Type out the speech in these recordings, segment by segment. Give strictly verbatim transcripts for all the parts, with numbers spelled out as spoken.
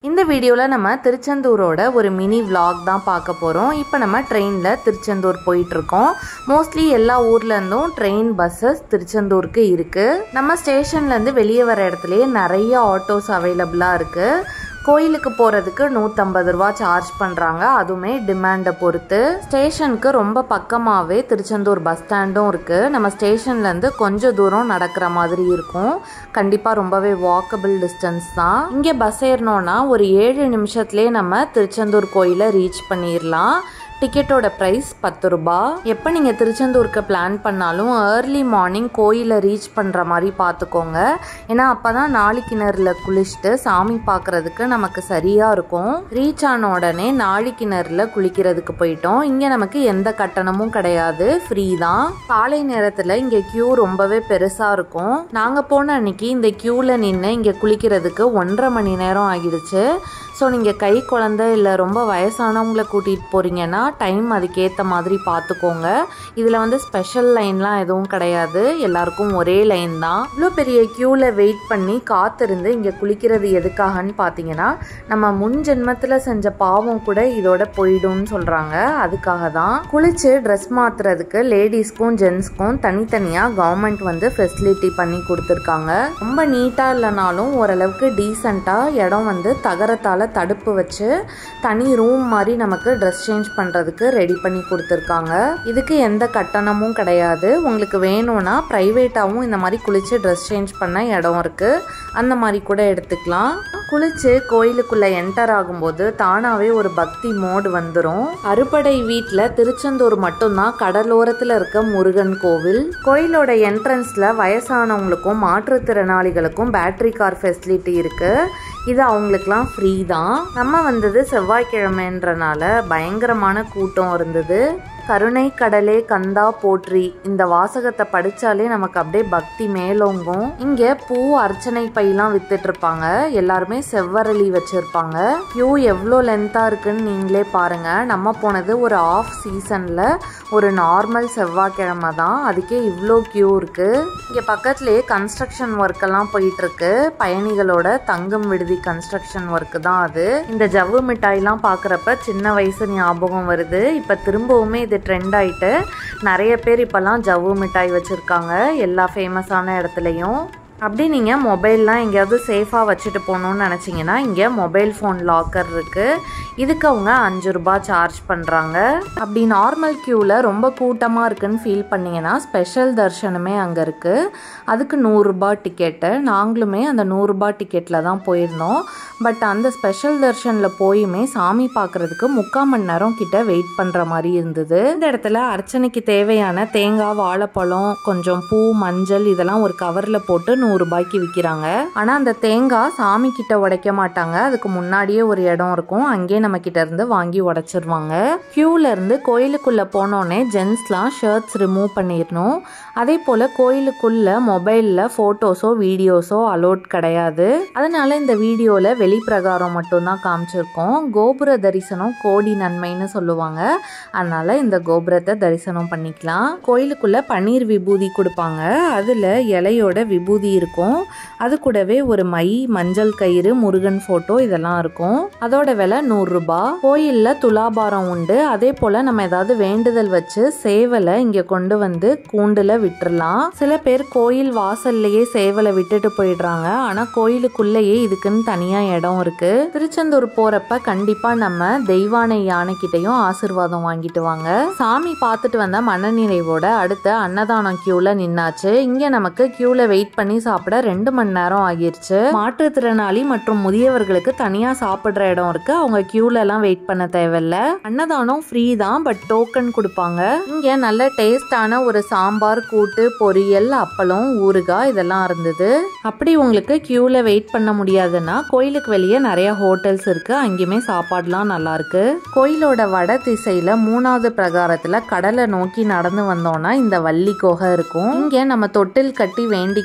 இந்த வீடியோல நம்ம திருச்செந்தூரோட ஒரு மினி vlog தான் பார்க்க போறோம். இப்போ நம்ம ட்ரெயின்ல திருச்செந்தூர் போயிட்டு இருக்கோம். மோஸ்ட்லி எல்லா ஊர்ல இருந்தும் ட்ரெயின் பஸ்ஸஸ் திருச்செந்தூருக்கு இருக்கு. நம்ம ஸ்டேஷன்ல இருந்து வெளியே வர இடத்துலயே நிறைய ஆட்டோஸ் அவைலபிளா இருக்கு. கோயிலுக்கு போறதுக்கு நூற்றம்பது ரூபா சார்ஜ் பண்றாங்க. அதுவுமே டிமாண்டை பொறுத்து. ஸ்டேஷனுக்கு ரொம்ப பக்கமாவே திருச்செந்தூர் பஸ் ஸ்டாண்டும் இருக்கு. நம்ம ஸ்டேஷன்ல இருந்து கொஞ்சம் தூரம் நடக்கிற மாதிரி இருக்கும். கண்டிப்பா ரொம்பவே வாக்கபிள் டிஸ்டன்ஸ் தான். இங்க பஸ் ஏறணும்னா ஒரு ஏழு நிமிஷத்துலயே நம்ம திருச்செந்தூர் கோயிலை ரீச் பண்ணிடலாம். டிக்கெட்டோட ப்ரைஸ் பத்து ரூபா. எப்போ நீங்கள் திருச்செந்தூருக்கு பிளான் பண்ணாலும் ஏர்லி மார்னிங் கோயிலை ரீச் பண்ணுற மாதிரி பார்த்துக்கோங்க. ஏன்னா அப்போ தான் நாளிக்கிணறுல குளிச்சுட்டு சாமி பார்க்குறதுக்கு நமக்கு சரியாக இருக்கும். ரீச் ஆன உடனே நாளிக்கிணறுல குளிக்கிறதுக்கு போயிட்டோம். இங்கே நமக்கு எந்த கட்டணமும் கிடையாது, ஃப்ரீ தான். காலை நேரத்தில் இங்கே க்யூ ரொம்பவே பெருசாக இருக்கும். நாங்கள் போன அன்னைக்கு இந்த க்யூவில் நின்று இங்கே குளிக்கிறதுக்கு ஒன்றரை மணி நேரம் ஆகிடுச்சு. ஸோ நீங்கள் கை குழந்தை இல்லை ரொம்ப வயசானவங்களை கூட்டிகிட்டு போகிறீங்கன்னா டைம் அதுக்கேற்ற மாதிரி பார்த்துக்கோங்க. இதில் வந்து ஸ்பெஷல் லைன்லாம் எதுவும் கிடையாது, எல்லாருக்கும் ஒரே லைன் தான். இவ்வளோ பெரிய க்யூவில் வெயிட் பண்ணி காத்திருந்து இங்கே குளிக்கிறது எதுக்காகன்னு பார்த்தீங்கன்னா நம்ம முன் ஜென்மத்தில் செஞ்ச பாவம் கூட இதோட போயிடும்னு சொல்கிறாங்க. அதுக்காக தான். குளிச்சு ட்ரெஸ் மாற்றுறதுக்கு லேடிஸ்க்கும் ஜென்ஸ்க்கும் தனித்தனியாக கவர்மெண்ட் வந்து ஃபெசிலிட்டி பண்ணி கொடுத்துருக்காங்க. ரொம்ப நீட்டாக இல்லைனாலும் ஓரளவுக்கு டீசெண்டாக இடம் வந்து தகரத்தால் தடுப்பு வச்சு தனி ரூம் மாதிரி நமக்கு ட்ரெஸ் சேஞ்ச் பண்ணுறதுக்கு ரெடி பண்ணி கொடுத்துருக்காங்க. இதுக்கு எந்த கட்டணமும் கிடையாது. உங்களுக்கு வேணும்னா ப்ரைவேட்டாகவும் இந்த மாதிரி குளிச்சு ட்ரெஸ் சேஞ்ச் பண்ண இடம் இருக்குது, அந்த மாதிரி கூட எடுத்துக்கலாம். குளிச்சு கோயிலுக்குள்ளே என்டர் ஆகும்போது தானாகவே ஒரு பக்தி மோடு வந்துடும். அறுபடை வீட்டில் திருச்செந்தூர் மட்டும்தான் கடலோரத்தில் இருக்க முருகன் கோவில். கோயிலோட என்ட்ரன்ஸில் வயசானவங்களுக்கும் மாற்றுத்திறனாளிகளுக்கும் பேட்டரி கார் ஃபெசிலிட்டி இருக்குது. இது அவங்களுக்குலாம் ஃப்ரீ தான். நம்ம வந்தது செவ்வாய்க்கிழமைன்றனால பயங்கரமான கூட்டம் இருந்தது. கருணை கடலே கந்தா போற்றி இந்த வாசகத்தை படிச்சாலே நமக்கு அப்படியே பக்தி மேலோங்கும். இங்க பூ அர்ச்சனை பையெல்லாம் வித்துட்டு இருப்பாங்க. எல்லாருமே செவ்வரளி வச்சிருப்பாங்க. கியூ எவ்வளோ லென்த்தா இருக்குன்னு நீங்களே பாருங்க. நம்ம போனது ஒரு ஆஃப் சீசன்ல ஒரு நார்மல் செவ்வாய்க்கிழமை தான், அதுக்கே இவ்வளோ கியூ இருக்கு. இங்க பக்கத்துலேயே கன்ஸ்ட்ரக்ஷன் ஒர்க் எல்லாம் போயிட்டு இருக்கு. பயணிகளோட தங்கும் விடுதி கன்ஸ்ட்ரக்ஷன் ஒர்க் தான் அது. இந்த ஜவ்வு மிட்டாய்லாம் பார்க்குறப்ப சின்ன வயசு ஞாபகம் வருது. இப்போ திரும்பவுமே இது ட்ரெண்ட் ஆகிட்டு நிறைய பேர் இப்போல்லாம் ஜவ்வு மிட்டாய் வச்சுருக்காங்க எல்லா ஃபேமஸான இடத்துலையும். அப்படி நீங்கள் மொபைல்லாம் எங்கேயாவது சேஃபாக வச்சுட்டு போகணுன்னு நினச்சிங்கன்னா இங்கே மொபைல் ஃபோன் லாக்கர் இருக்குது. இதுக்கு அவங்க அஞ்சு ரூபா சார்ஜ் பண்ணுறாங்க. அப்படி நார்மல் க்யூவில் ரொம்ப கூட்டமாக இருக்குன்னு ஃபீல் பண்ணிங்கன்னா ஸ்பெஷல் தர்ஷனமே அங்கே இருக்குது. அதுக்கு நூறுரூபா டிக்கெட்டு. நாங்களுமே அந்த நூறுரூபா டிக்கெட்டில் தான் போயிருந்தோம். பட் அந்த ஸ்பெஷல் தர்ஷனில் போயுமே சாமி பார்க்குறதுக்கு முக்கால் மணி நேரம் கிட்ட வெயிட் பண்ணுற மாதிரி இருந்தது. இந்த இடத்துல அர்ச்சனைக்கு தேவையான தேங்காய், வாழைப்பழம், கொஞ்சம் பூ, மஞ்சள் இதெல்லாம் ஒரு கவரில் போட்டு நூறு ரூபாய்க்கு விற்கிறாங்க. ஆனா அந்த தேங்காய் சாமி கிட்ட உடைக்க மாட்டாங்க. அதுக்கு முன்னாடியே ஒரு இடம் இருக்கும், அங்கே நம்ம கிட்ட இருந்து வாங்கி உடைச்சிருவாங்க. கியூல இருந்து கோயிலுக்குள்ள போனோடனே ஜென்ஸ்லாம் ஷர்ட்ஸ் ரிமூவ் பண்ணிடணும். அதே போல கோயிலுக்குள்ள மொபைல்ல போட்டோஸோ வீடியோஸோ அலோட் கிடையாது. அதனால இந்த வீடியோல வெளிப்பிரகாரம் மட்டும்தான் காமிச்சிருக்கோம். கோபுர தரிசனம் கோடி நன்மைன்னு சொல்லுவாங்க. அதனால இந்த கோபுரத்தை தரிசனம் பண்ணிக்கலாம். கோயிலுக்குள்ள பன்னீர் விபூதி கொடுப்பாங்க. அதுல இலையோட விபூதி இருக்கும். அது கூடவே ஒரு மை, மஞ்சள் கயிறு, முருகன் போட்டோ இதெல்லாம் இருக்கும். அதோட விலை நூறு ரூபாய். கோயில்ல துலாபாரம் உண்டு. அதே போல நம்ம ஏதாவது வேண்டுதல் வச்சு சேவலை இங்க கொண்டு வந்து கூண்டுல விட்டுறலாம். சில பேர் கோயில் வாசல்லையே சேவலை விட்டுட்டு போயிடுறாங்க. ஆனா கோயிலுக்குள்ளேயே இதுக்குன்னு தனியா இடம் இருக்கு. திருச்செந்தூர் போறப்ப கண்டிப்பா நம்ம தெய்வானை யானைக்கிட்டையும் ஆசீர்வாதம் வாங்கிட்டு வாங்க. சாமி பார்த்துட்டு வந்த மனநிறைவோட அடுத்த அன்னதானம் கியூல நின்னாச்சு. இங்க நமக்கு கியூல வெயிட் பண்ணி சாப்பிட ரெண்டு மணி நேரம் ஆகிருச்சு. மாற்றுத்திறனாளி மற்றும் முதியவர்களுக்கு தனியா சாப்பிடுற இடம் இருக்கு. அவங்க கியூல எல்லாம் வெயிட் பண்ண தேவையில்ல. அன்னதானம் ஃப்ரீ தான், பட் டோக்கன் கொடுப்பாங்க. இங்க நல்ல டேஸ்டான ஒரு சாம்பார், கூட்டு, பொரியல், அப்பளம், ஊறுகாய் இதெல்லாம் இருந்தது. அப்படி உங்களுக்கு கியூல வெயிட் பண்ண முடியாதுன்னா கோயிலுக்கு வெளியே நிறைய ஹோட்டல்ஸ் இருக்கு, அங்கேயுமே சாப்பாடுலாம் நல்லா இருக்கு. கோயிலோட வட திசையில மூணாவது பிரகாரத்துல கடலை நோக்கி நடந்து வந்தோம்னா இந்த வள்ளி கோகை இருக்கும். இங்க நம்ம தொட்டில் கட்டி வேண்டிக்கிட்டோம்னா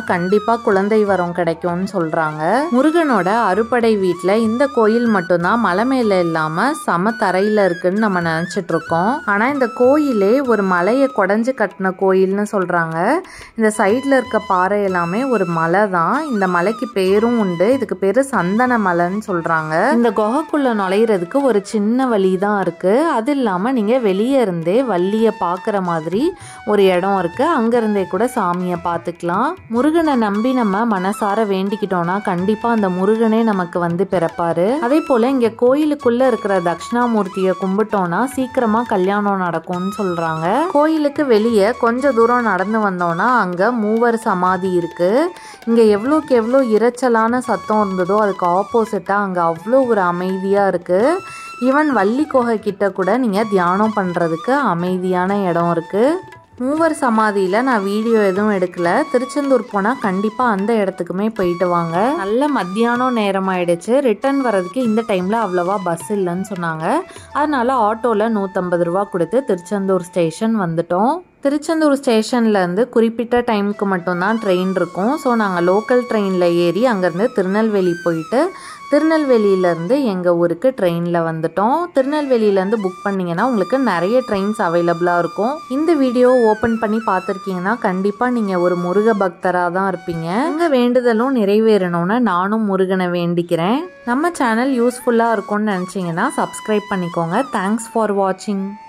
கண்டிப்பாக குழந்தை வரம் கிடைக்கும்னு சொல்கிறாங்க. முருகனோட அறுபடை வீட்டில் இந்த கோயில் மட்டும்தான் மலை மேலே இல்லாமல் சம தரையில் இருக்குன்னு நம்ம நினச்சிட்டு இருக்கோம். ஆனால் இந்த கோயிலே ஒரு மலையை குடஞ்சி கட்டின கோயில்னு சொல்கிறாங்க. இந்த சைடில் இருக்க பாறை எல்லாமே ஒரு மலை தான். இந்த மலைக்கு பேரும் உண்டு. இதுக்கு பேர் சந்தன மலைன்னு சொல்கிறாங்க. இந்த குகைக்குள்ளே நுழையிறதுக்கு ஒரு சின்ன வழி தான் இருக்குது. அது இல்லாமல் நீங்கள் வெளியே இருந்தே வள்ளியை பார்க்குற மாதிரி ஒரு இடம் இருக்குது. அங்கேருந்தே கூட சாமியை பார்த்துக்கலாம். முருகனை நம்பி நம்ம மனசார வேண்டிக்கிட்டோம்னா கண்டிப்பாக அந்த முருகனே நமக்கு வந்து பிறப்பாரு. அதே போல் இங்கே கோயிலுக்குள்ளே இருக்கிற தட்சிணாமூர்த்தியை கும்பிட்டோன்னா சீக்கிரமாக கல்யாணம் நடக்கும்னு சொல்கிறாங்க. கோயிலுக்கு வெளியே கொஞ்சம் தூரம் நடந்து வந்தோன்னா அங்கே மூவர் சமாதி இருக்குது. இங்கே எவ்வளோக்கு எவ்வளோ இரைச்சலான சத்தம் இருந்ததோ அதுக்கு ஆப்போசிட்டாக அங்கே அவ்வளோ ஒரு அமைதியாக இருக்குது. ஈவன் வள்ளி குகை கிட்ட கூட நீங்கள் தியானம் பண்ணுறதுக்கு அமைதியான இடம் இருக்குது. மூவர் சமாதியில் நான் வீடியோ எதுவும் எடுக்கல. திருச்செந்தூர் போனால் கண்டிப்பாக அந்த இடத்துக்குமே போயிட்டு வாங்க. நல்ல மத்தியானம் நேரம் ஆயிடுச்சு. ரிட்டர்ன் வர்றதுக்கு இந்த டைமில் அவ்வளோவா பஸ் இல்லைன்னு சொன்னாங்க. அதனால் ஆட்டோவில் நூற்றம்பது ரூபா கொடுத்து திருச்செந்தூர் ஸ்டேஷன் வந்துட்டோம். திருச்செந்தூர் ஸ்டேஷன்லேருந்து குறிப்பிட்ட டைமுக்கு மட்டும்தான் ட்ரெயின் இருக்கும். ஸோ நாங்கள் லோக்கல் ட்ரெயினில் ஏறி அங்கேருந்து திருநெல்வேலி போயிட்டு திருநெல்வேலியிலேருந்து எங்கள் ஊருக்கு ட்ரெயினில் வந்துட்டோம். திருநெல்வேலியிலேருந்து புக் பண்ணிங்கன்னா உங்களுக்கு நிறைய ட்ரெயின்ஸ் அவைலபிளாக இருக்கும். இந்த வீடியோ ஓப்பன் பண்ணி பார்த்துருக்கீங்கன்னா கண்டிப்பாக நீங்கள் ஒரு முருக பக்தராக தான் இருப்பீங்க. உங்கள் வேண்டுதலும் நிறைவேறணும்னு நானும் முருகனை வேண்டிக்கிறேன். நம்ம சேனல் யூஸ்ஃபுல்லாக இருக்கும்னு நினச்சிங்கன்னா சப்ஸ்கிரைப் பண்ணிக்கோங்க. தேங்க்ஸ் ஃபார் வாட்சிங்.